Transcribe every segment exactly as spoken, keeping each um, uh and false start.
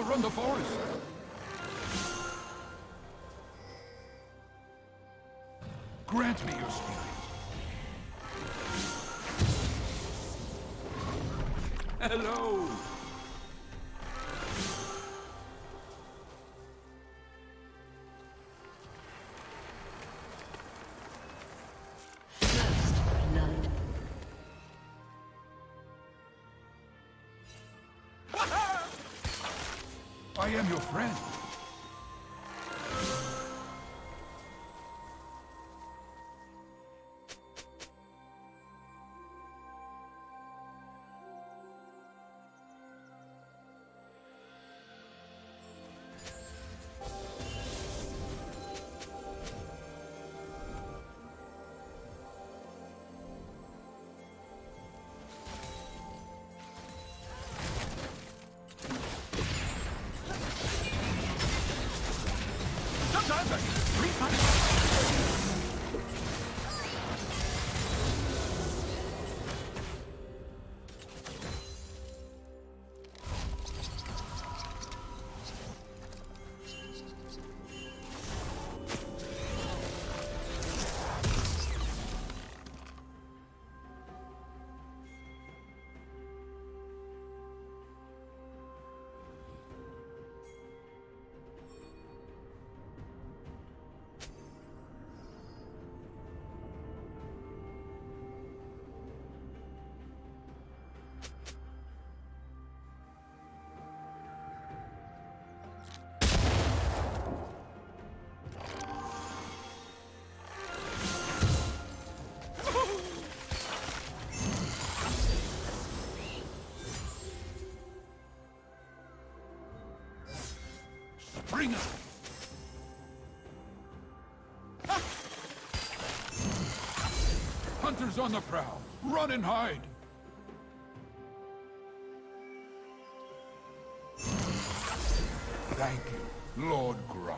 overrun the forest. Grant me your spirit. Hello! I am your friend. Bring up! Hunters on the prowl! Run and hide! Thank you, Lord Grump.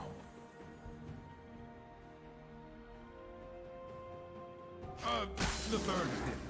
Uh, the bird is hit.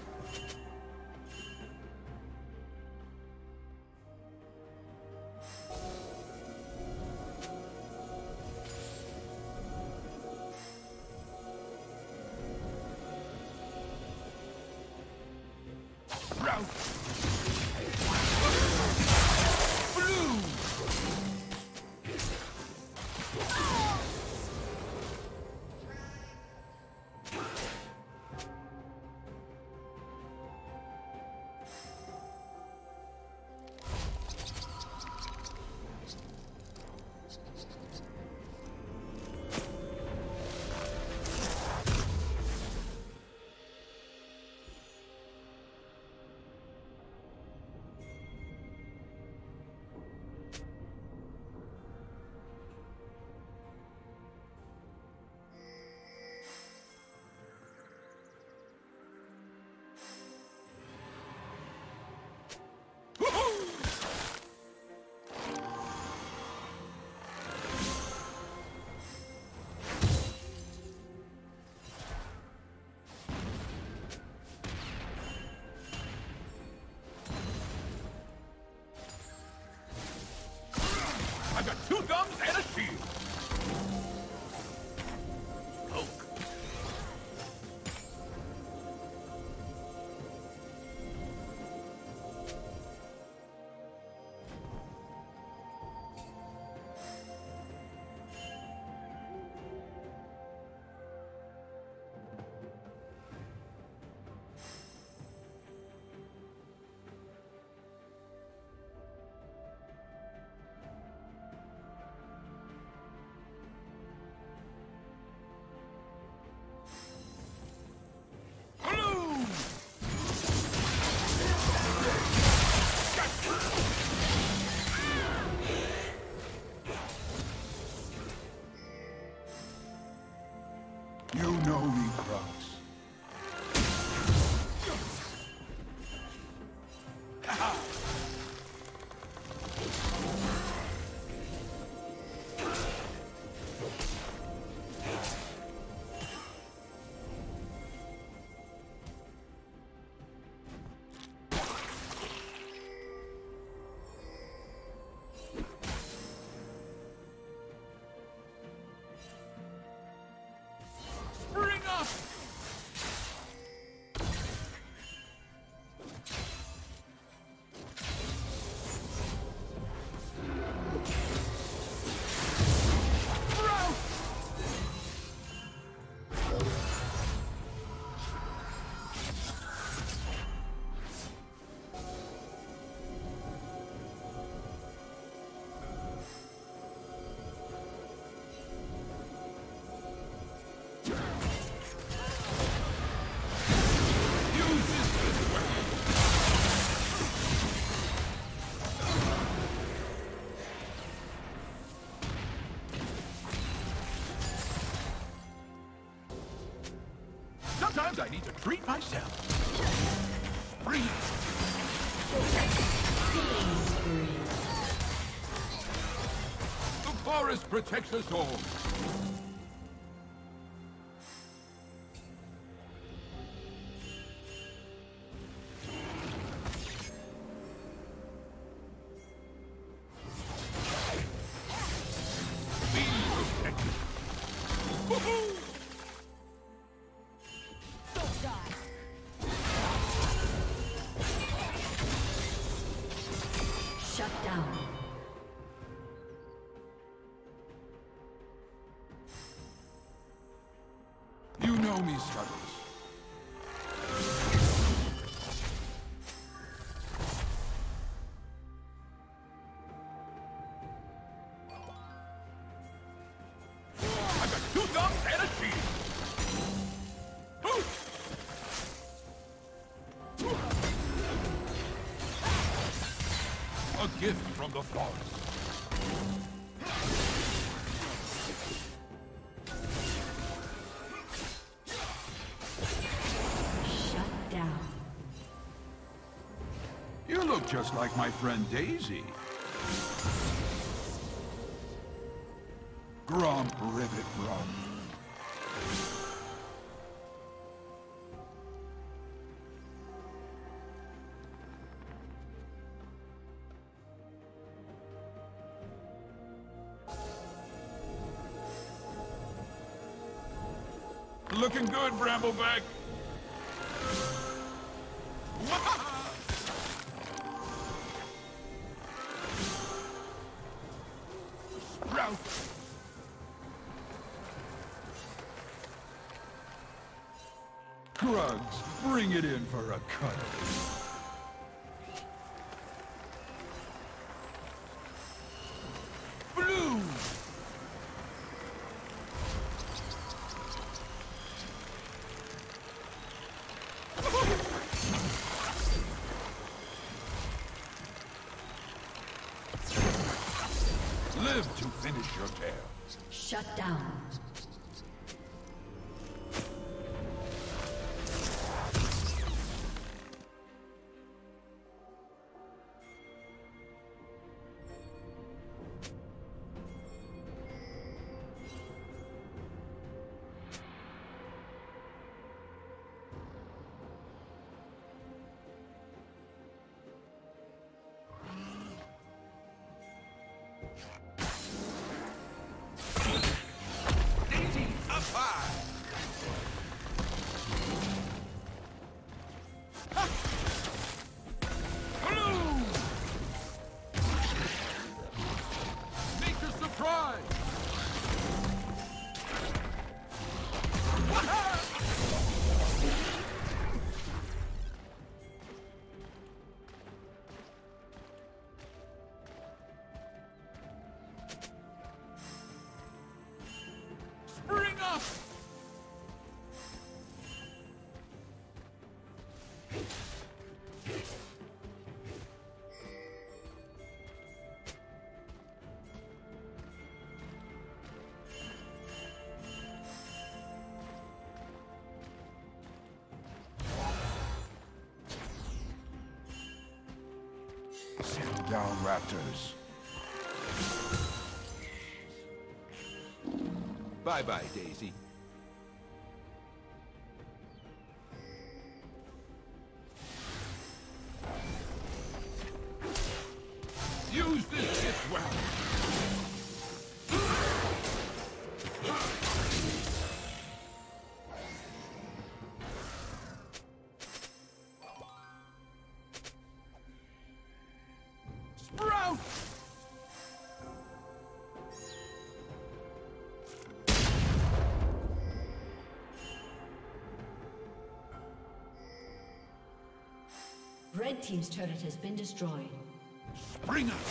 I've got two thumbs and a shield! Poke. Sometimes I need to treat myself. Breathe. The forest protects us all. Be protected. Woohoo! Don't die. Shut down. You know me, Struggles. I've got two thumbs and a shield. A gift from the forest. Shut down. You look just like my friend Daisy. Grump, ribbit, grump. Looking good, Brambleback. Sprout. Krugs, bring it in for a cuddle. Blue. Live to finish your tale. Shut down. Bring up! Settle down, Raptors. Bye-bye, Daisy. Use this gift well. Sprout! Red team's turret has been destroyed. Spring up!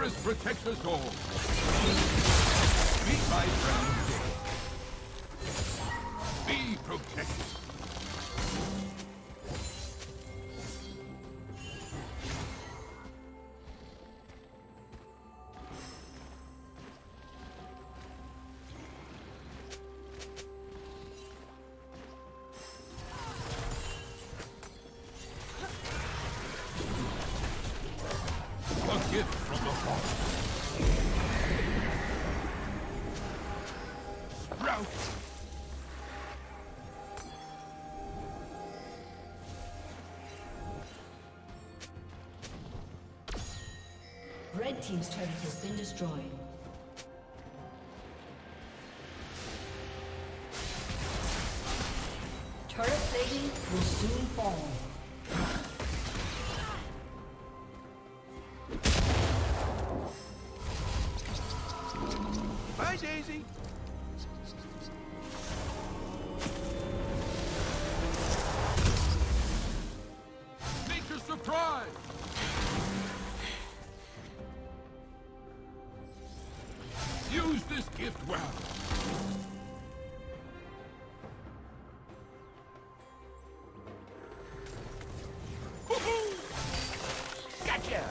forest protects us all. Meet my friend. Be protected. A gift from the forest. Sprout! Red team's turret has been destroyed. Turret plating will soon fall. Bye, Daisy. Nature's surprise. Use this gift well. Woohoo! Gotcha!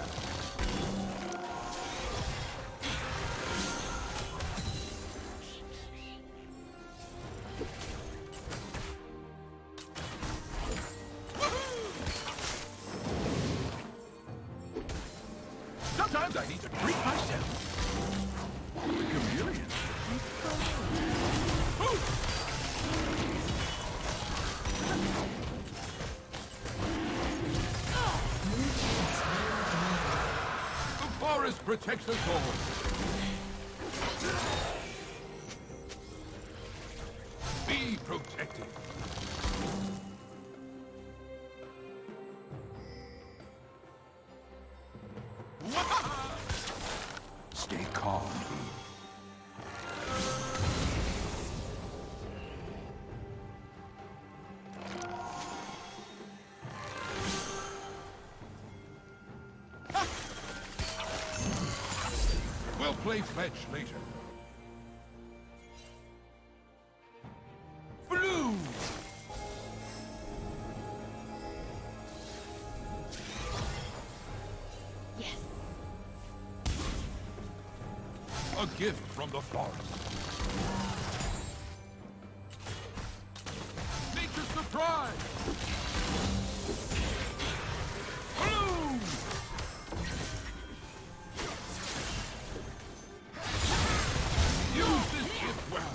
Sometimes I need to treat myself. The chameleon. The forest protects us all. Be protected. Stay calm. We'll play fetch later. Blue! Yes. A gift from the forest. Nature's surprise! Blue! Use this gift well.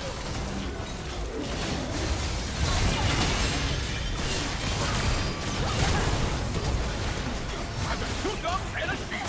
I've got two thumbs and a shield.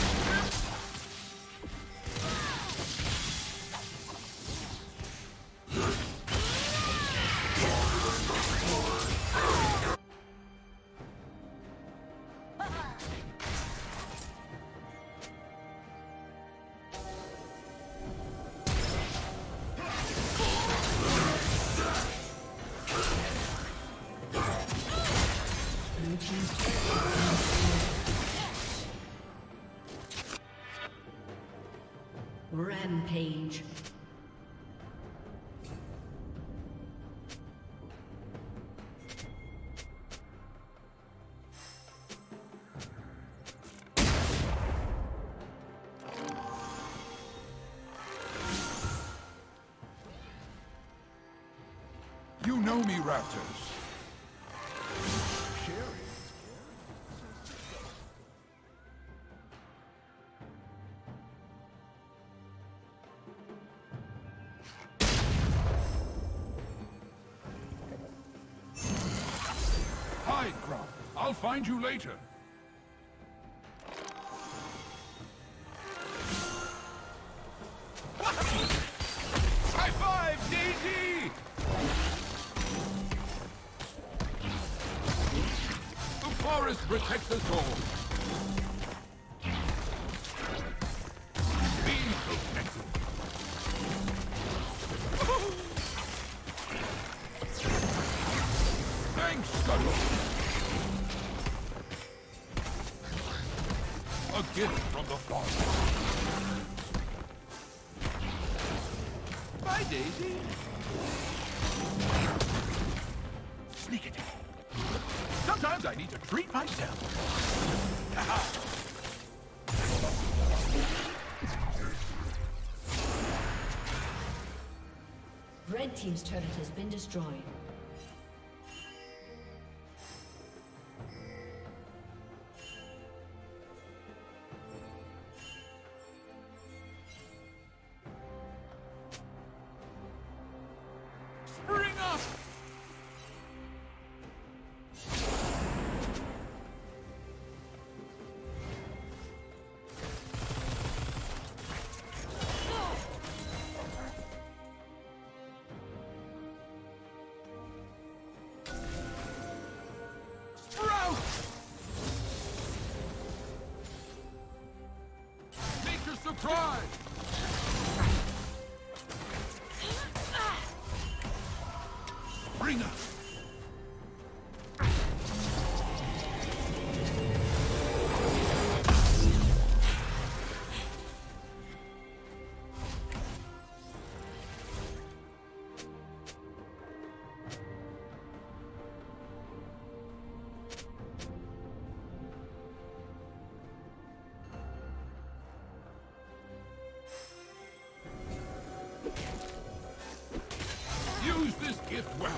Rampage. You know me, Raptors. Hide, Grump. I'll find you later. High five, Daisy! The forest protects us all. Be protected. Thanks, Scuttle. A gift from the Father. Bye, Daisy. Sneak attack. Sometimes I need to treat myself. Aha! Red team's turret has been destroyed. Spring up! Surprise! Bring up! Use this gift well.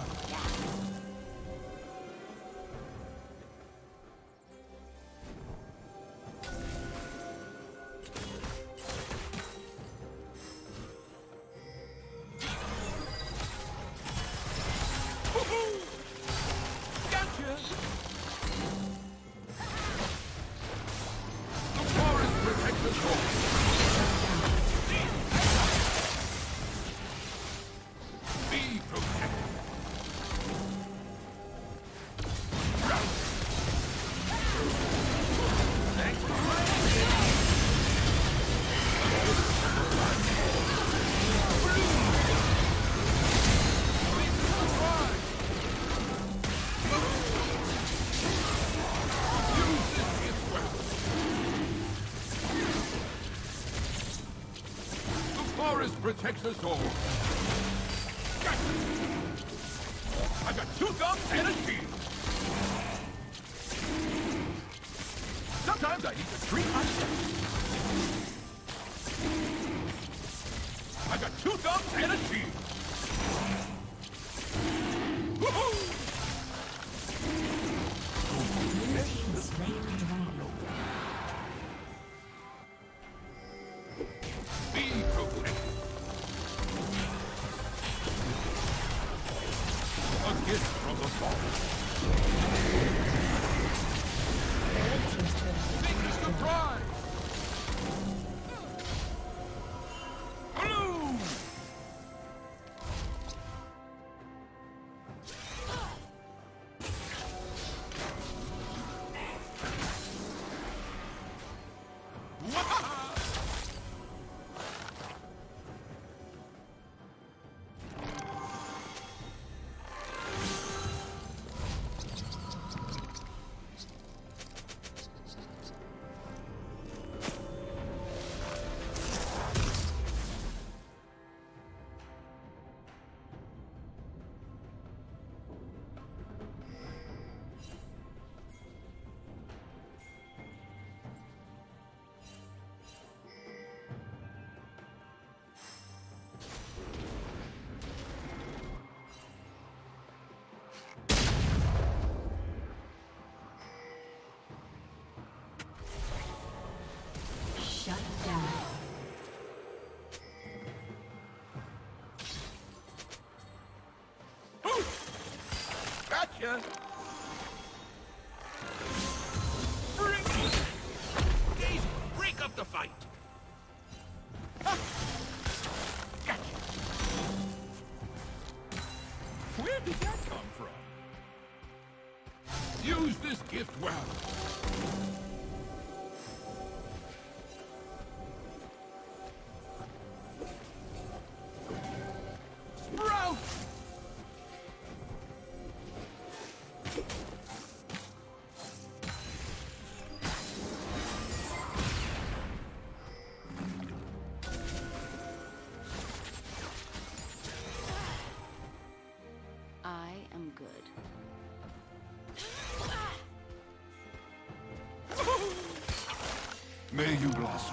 Woohoo! Gotcha! The forest protects us all. Protects us all. Gotcha. I've got two thumbs and a shield. Sometimes I need to treat myself. I've got two thumbs and a shield. Woohoo! Be protected. A gift from the Father. Make a surprise! Blue! Shut down. Ooh! Gotcha! Bring it! Daisy, break up the fight! Ah! Gotcha! Where did that come from? Use this gift well. May you blossom.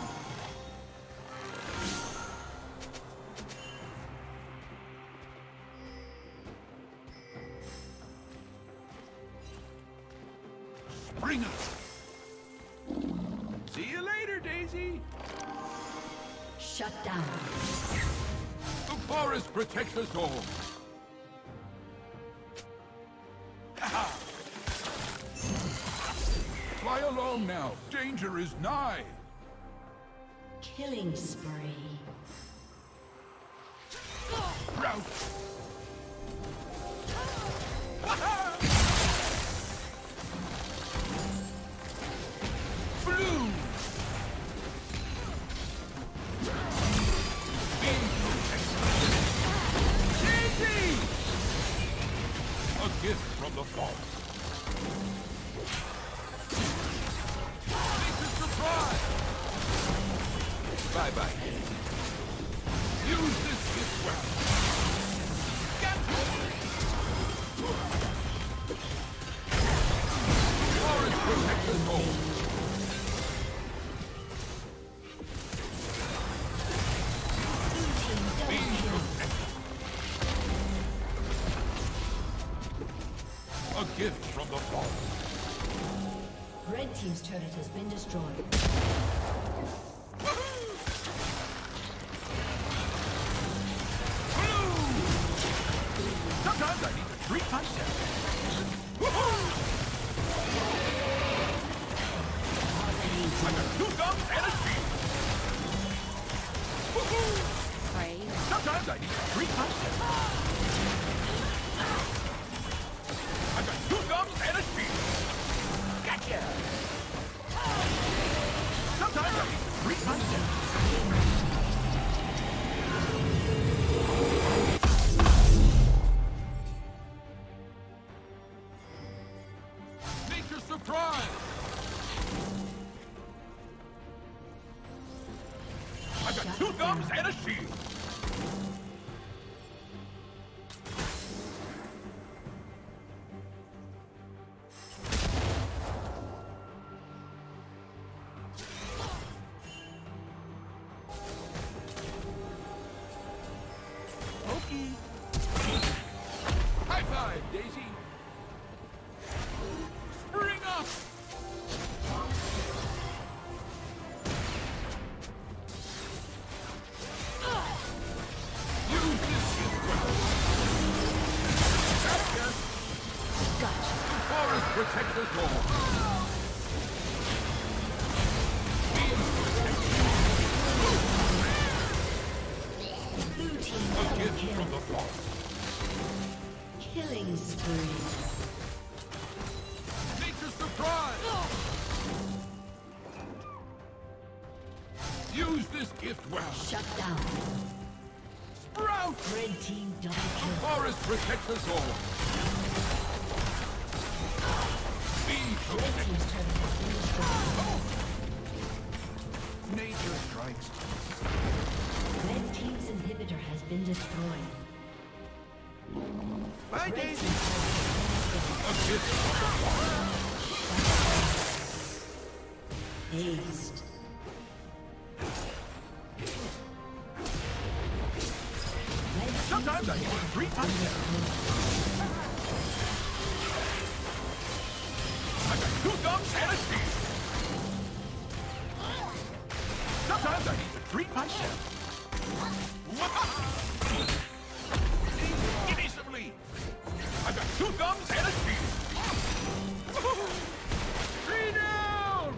Bring us. See you later, Daisy. Shut down. The forest protects us all. Fly along now. Danger is nigh. Killing spree. Rout. Blue. Daisy! A gift from the forest. Bye-bye. Use this gift well. Forest protects us all. Be protected. A gift from the forest. Red team's turret has been destroyed. Sometimes I need to treat myself. I got two guns and a shield. Sometimes I need to treat myself. I got two guns and a shield. Gotcha. Sometimes I need to treat myself. Surprise! I got two thumbs and a shield. Okay. High five, Daisy. Spring up! Use this as well. Gotcha. Gotcha. The forest protects us all. Blue team A double gift kill. from the forest. Killing spree. Nature's surprise! Use this gift well. Shut down. Sprout! Red team double The kill. forest protects us all. Be Red protected. team's turret has been destroyed. Nature strikes. Red team's inhibitor has been destroyed. Bye, Red Daisy. team's A gift from the forest. aced. Sometimes I need to treat myself. I got two thumbs and a shield. Sometimes I need to treat myself. Give me some leave. I got two thumbs and a shield. Three down.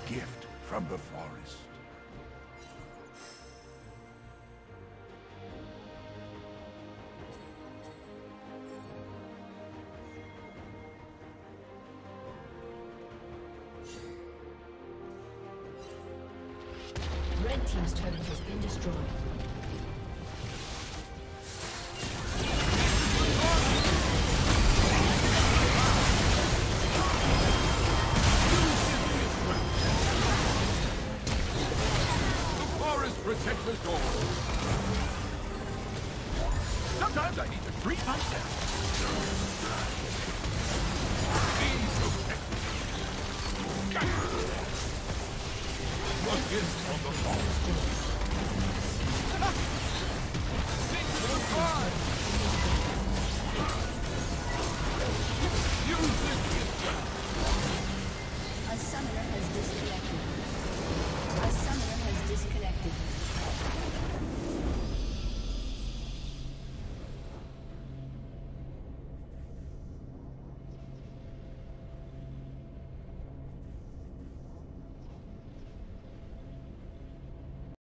gift from the forest. Red team's turret has been destroyed. Protect the door. Sometimes I need to treat myself. Please protect me. A gift from the forest.